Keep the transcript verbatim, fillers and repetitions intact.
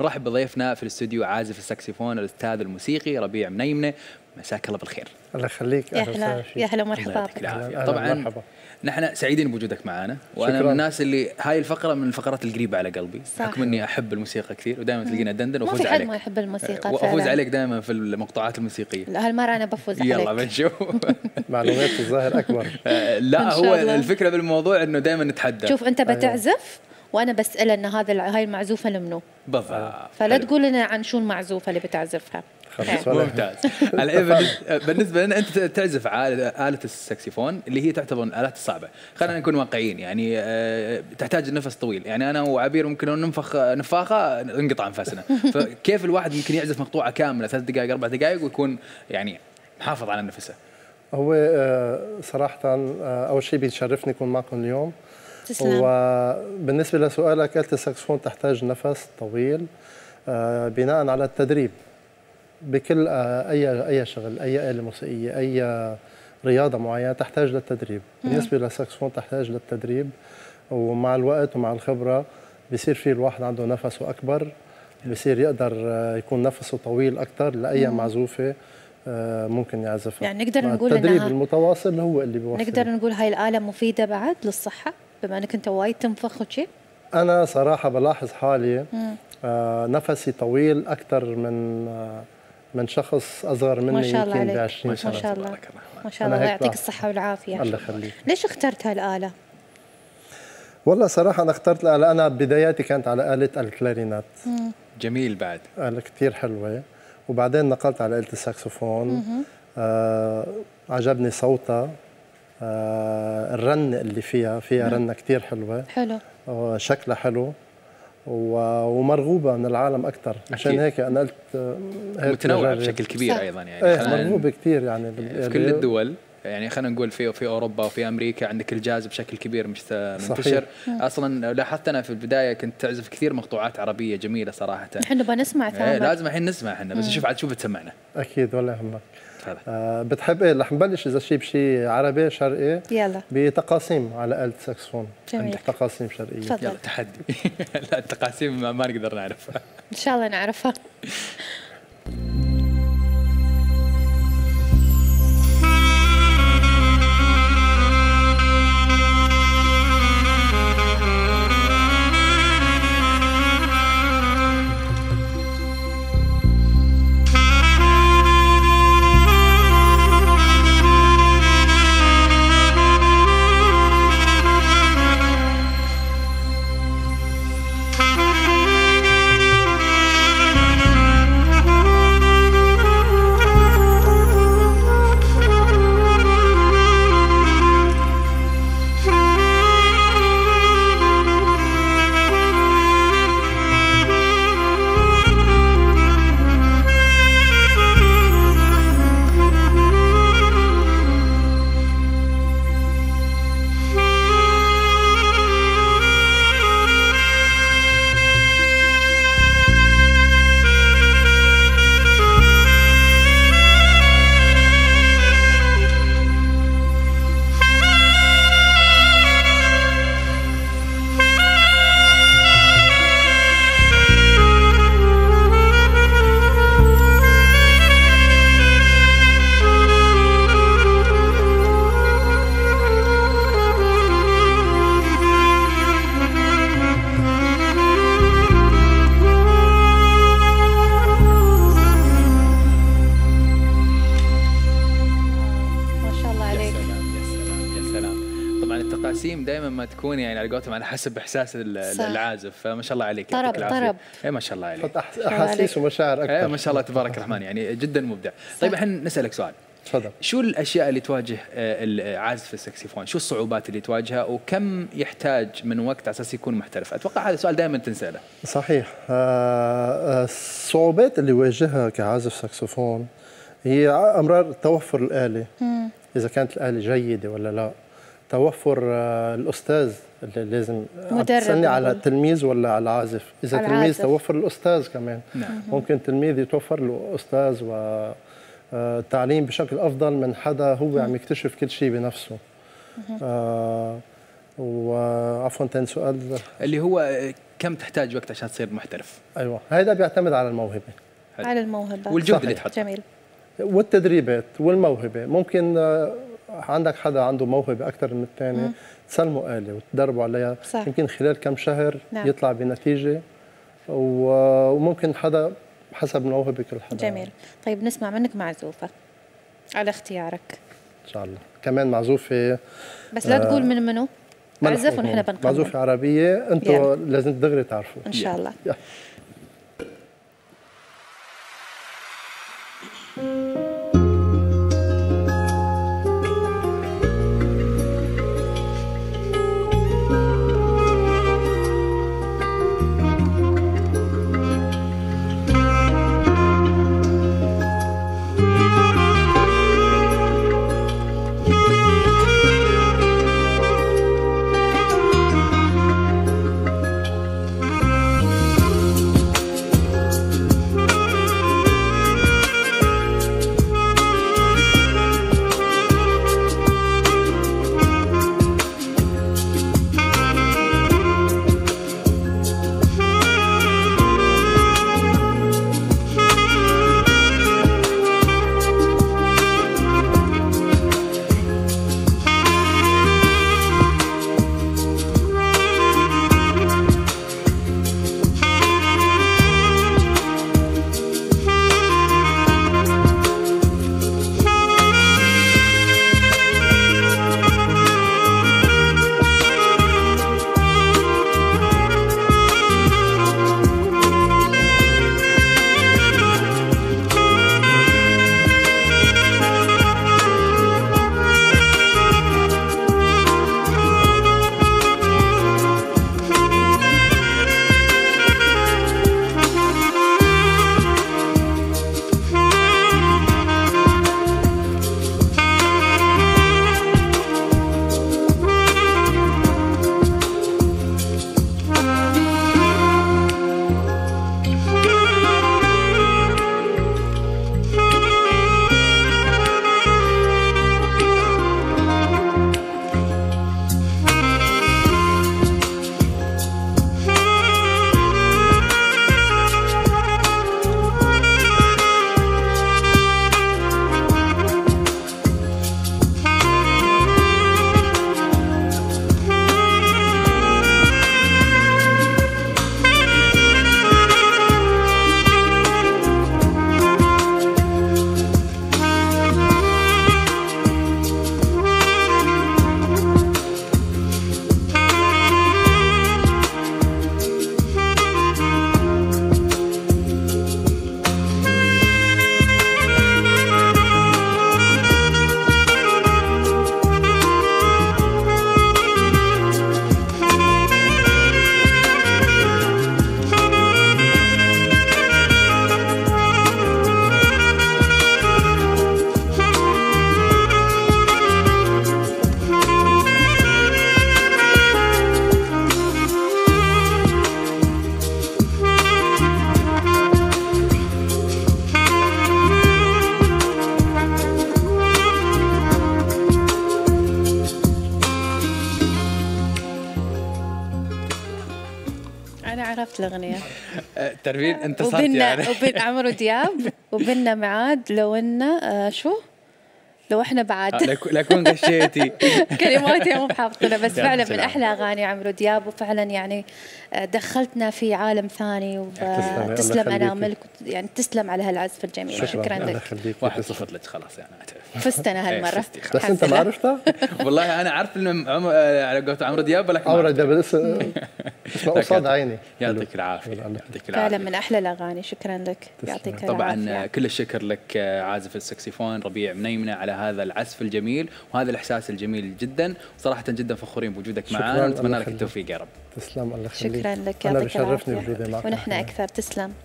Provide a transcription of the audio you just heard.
نرحب بضيفنا في الاستوديو عازف الساكسفون الأستاذ الموسيقي ربيع منيمنة. مساك الله بالخير. الله يخليك. يا هلا يا هلا مرحبا. طبعا مرحبا. نحن سعيدين بوجودك معنا، وانا شكراً. من الناس اللي هاي الفقره من الفقرات القريبه على قلبي، صح. بحكم اني احب الموسيقى كثير ودائما تلقيني ادندن وافوز ما في حد عليك. ما يحب الموسيقى وافوز فعلاً. عليك دائما في المقطوعات الموسيقيه. لا هالمره انا بفوز عليك. يلا بنشوف. معلومات الظاهر اكبر. لا هو الفكره بالموضوع انه دائما نتحدى. شوف انت بتعزف وانا بسال ان هذا هاي المعزوفه لمنو بالضبط، فلا تقول لنا عن شو المعزوفه اللي بتعزفها. ممتاز. الان بالنسبه لنا انت تعزف آلة الساكسفون اللي هي تعتبر من الآلات الصعبه، خلينا نكون واقعيين، يعني تحتاج النفس طويل، يعني انا وعبير ممكن لو ننفخ نفاخه انقطع انفاسنا. فكيف الواحد ممكن يعزف مقطوعه كامله ثلاث دقائق اربع دقائق ويكون يعني محافظ على نفسه؟ هو صراحه اول شيء بيشرفني اكون معكم اليوم. تسلم. وبالنسبه لسؤالك، آلة الساكسفون تحتاج نفس طويل بناء على التدريب بكل اي اي شغل، اي آلة موسيقيه، اي رياضه معينه تحتاج للتدريب. بالنسبه للساكسفون تحتاج للتدريب، ومع الوقت ومع الخبره بيصير في الواحد عنده نفسه اكبر، بيصير يقدر يكون نفسه طويل اكثر لاي معزوفه ممكن يعزفها. يعني نقدر نقول التدريب المتواصل هو اللي بيوصل. نقدر نقول هاي الآلة مفيده بعد للصحه بما انك انت وايد تنفخ وشي؟ انا صراحه بلاحظ حالي آه نفسي طويل اكثر من آه من شخص اصغر مني يمكن ب عشرين سنه. ما شاء الله ما شاء الله، يعطيك الصحه والعافيه. الله يخليك. ليش اخترت هالآلة؟ والله صراحه انا اخترت الآلة، انا بداياتي كانت على آلة الكلارينات. مم. جميل. بعد آلة كثير حلوه، وبعدين نقلت على آلة الساكسفون. آه عجبني صوتها، آه الرن اللي فيها فيها مم. رنه كثير حلوه. حلو. شكلها حلو ومرغوبه من العالم اكثر، عشان هيك انا قلت متنوع بشكل كبير. صح. ايضا يعني ايه مرغوبه كثير يعني في كل الدول، يعني خلينا نقول في في اوروبا وفي امريكا عندك الجاز بشكل كبير منتشر. اصلا لاحظت انا في البدايه كنت تعزف كثير مقطوعات عربيه جميله صراحه. احنا نبغى نسمع ثامر. ايه لازم الحين نسمع احنا، بس شوف عاد شو بتسمعنا. اكيد ولا يهمك. آه بتحب ايه؟ رح نبلش اذا شيء بشيء عربي شرقي. يلا. بتقاسيم على آلة الساكسفون. عندك تقاسيم شرقيه. فضل. يلا تحدي. لا التقاسيم ما, ما نقدر نعرفها. ان شاء الله نعرفها. دائما ما تكون يعني على قولتهم على حسب احساس العازف، فما شاء الله عليك. طرب طرب. اي ما شاء الله عليك. احاسيس ومشاعر اكثر. اي ما شاء الله تبارك الرحمن، يعني جدا مبدع. طيب الحين نسالك سؤال. تفضل. شو الاشياء اللي تواجه عازف الساكسفون؟ شو الصعوبات اللي تواجهها وكم يحتاج من وقت على اساس يكون محترف؟ اتوقع هذا السؤال دائما تنساله. صحيح. الصعوبات اللي يواجهها كعازف ساكسفون هي امرار توفر الآلة، اذا كانت الآلة جيده ولا لا، توفر الأستاذ اللي لازم تسألني على التلميذ ولا على العازف. إذا على تلميذ العازف. توفر الأستاذ كمان. نعم. ممكن تلميذ يتوفر له أستاذ والتعليم بشكل أفضل من حدا هو عم يكتشف كل شيء بنفسه. آه وعفوا ثاني سؤال اللي هو كم تحتاج وقت عشان تصير محترف؟ ايوه هذا بيعتمد على الموهبه على الموهبة والجهد اللي تحطه. جميل. والتدريبات والموهبه. ممكن آه، عندك حدا عنده موهبه اكثر من الثاني تسلموا آلة وتدربوا عليها، صح. يمكن خلال كم شهر نعم. يطلع بنتيجه، و- وممكن حدا حسب موهبه كل حدا. جميل. طيب نسمع منك معزوفة على اختيارك، ان شاء الله. كمان معزوفه بس لا آه، تقول من منو، ما اعزف نحكي ونحن منه. بنكمل. معزوفه عربيه انتم يلا. لازم دغري تعرفوا ان شاء الله. يلا. عرفت الأغنية. ترفين انتصرت وبيننا يعني. وبين عمرو دياب وبيننا ميعاد لو إن آه شو لو احنا بعد لكون غشيتي كلماتي مو بحافظنا، بس فعلا من احلى اغاني عمرو دياب، وفعلا يعني دخلتنا في عالم ثاني. وتسلم اناملك، يعني تسلم على هالعزف الجميل. شكرا, شكرا لك. واحد صفر لك خلاص يعني اعترف. فزت انا هالمره. بس انت ما عرفتها؟ والله انا عارف انه على قولة عمرو دياب، ولكن عمرو دياب اسمه قصاد عيني. يعطيك العافيه. فعلا من احلى الاغاني. شكرا لك، يعطيك العافيه. طبعا كل الشكر لك عازف السكسيفون ربيع منيمنة على هذا العزف الجميل وهذا الاحساس الجميل جدا. صراحه جدا فخورين بوجودك معنا، ونتمنى لك التوفيق يا رب. تسلم، الله يخليك. شكرا لك، انا بشرفني بوجودي معك، ونحن اكثر. تسلم.